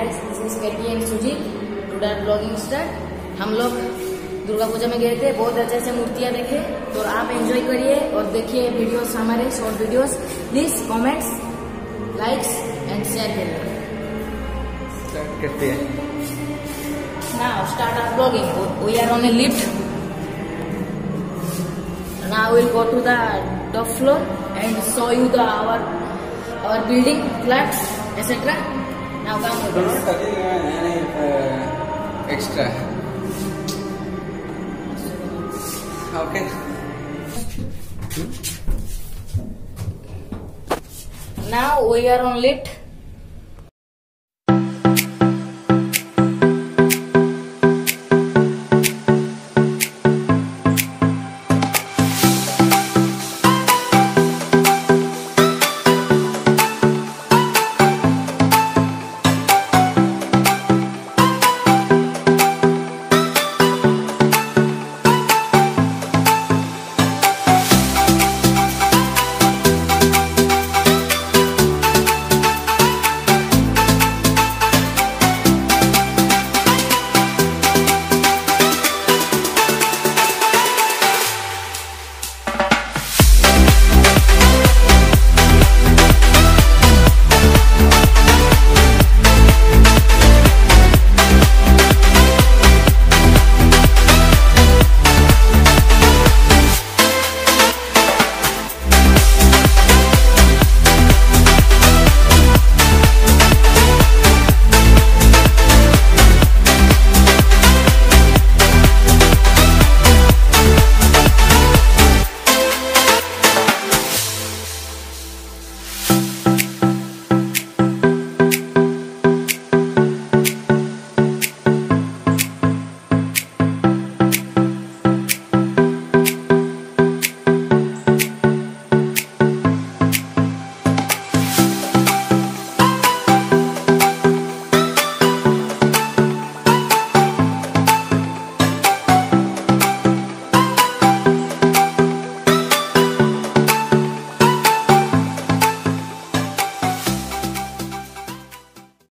guys, this is Katie and Sujit. Today vlogging start. हम लोग दुर्गा पूजा में गए थे, बहुत अच्छे से मूर्तियां देखे, तो आप एंजॉय करिए और देखिए वीडियोस, हमारे short videos. Please comments, likes and share करिए. स्टार्ट करते हैं. Now start our vlogging. We are on a lift. Now we'll go to the top floor and show you the our building, flats, etc. Now come with us. Extra. Okay. Now we are on lift.